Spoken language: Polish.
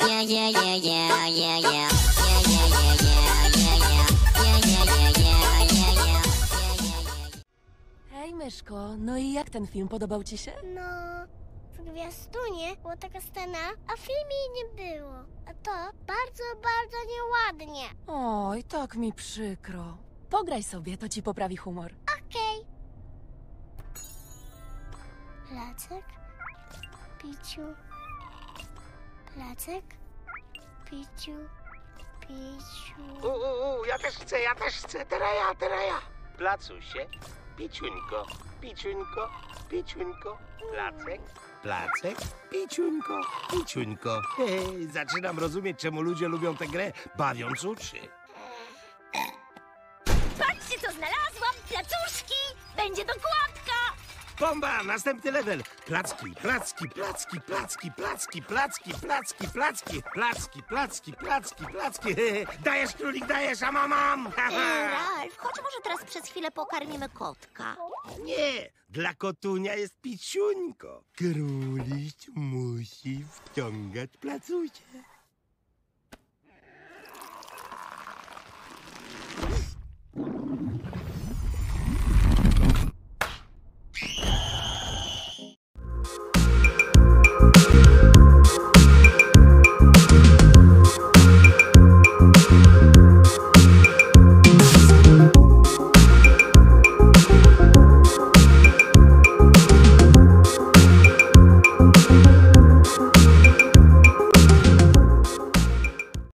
Hej, myszko, no i jak ten film? Podobał ci się? No, w Gwiazdunie była taka scena, a w filmie jej nie było. A to bardzo, bardzo nieładnie. Oj, tak mi przykro. Pograj sobie, to ci poprawi humor. Okej. Placek, piciu, placek, piciu, piciu. Ja też chcę, teraz ja. Placusie, piciuńko, piciuńko, piciuńko, placek, piciuńko. Hej, zaczynam rozumieć, czemu ludzie lubią tę grę, bawiąc uczy. Patrzcie, co znalazłam! Placuszki! Będzie dokładka! Bomba, następny level. Placki. Dajesz, królik, dajesz, a mam. Ralf, chodź może teraz przez chwilę pokarmimy kotka. Nie, dla kotunia jest piciuńko. Królik musi wciągać placusie.